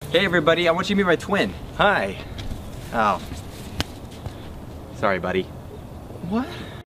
Hey everybody, I want you to meet my twin. Hi. Oh. Sorry, buddy. What?